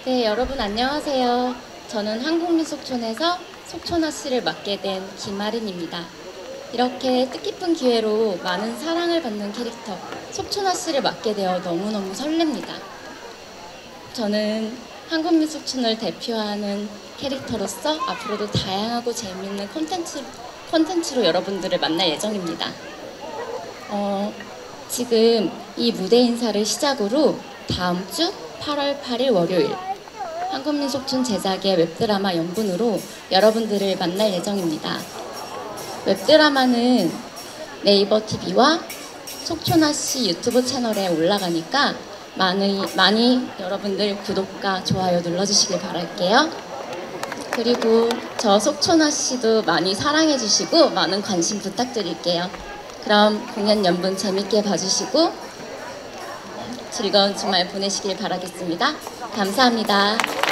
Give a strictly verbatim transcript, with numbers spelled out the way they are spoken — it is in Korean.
네, 여러분 안녕하세요. 저는 한국민속촌에서 속촌아 씨를 맡게 된 김아린입니다. 이렇게 뜻깊은 기회로 많은 사랑을 받는 캐릭터 속촌아 씨를 맡게 되어 너무너무 설렙니다. 저는 한국민속촌을 대표하는 캐릭터로서 앞으로도 다양하고 재미있는 콘텐츠, 콘텐츠로 여러분들을 만날 예정입니다. 어, 지금 이 무대 인사를 시작으로 다음 주 팔월 팔일 월요일 한국민속촌 제작의 웹드라마 연분으로 여러분들을 만날 예정입니다. 웹드라마는 네이버 티비와 속촌아씨 유튜브 채널에 올라가니까 많이, 많이 여러분들 구독과 좋아요 눌러주시길 바랄게요. 그리고 저 속촌아씨도 많이 사랑해주시고 많은 관심 부탁드릴게요. 그럼 공연 연분 재밌게 봐주시고 즐거운 주말 보내시길 바라겠습니다. 감사합니다.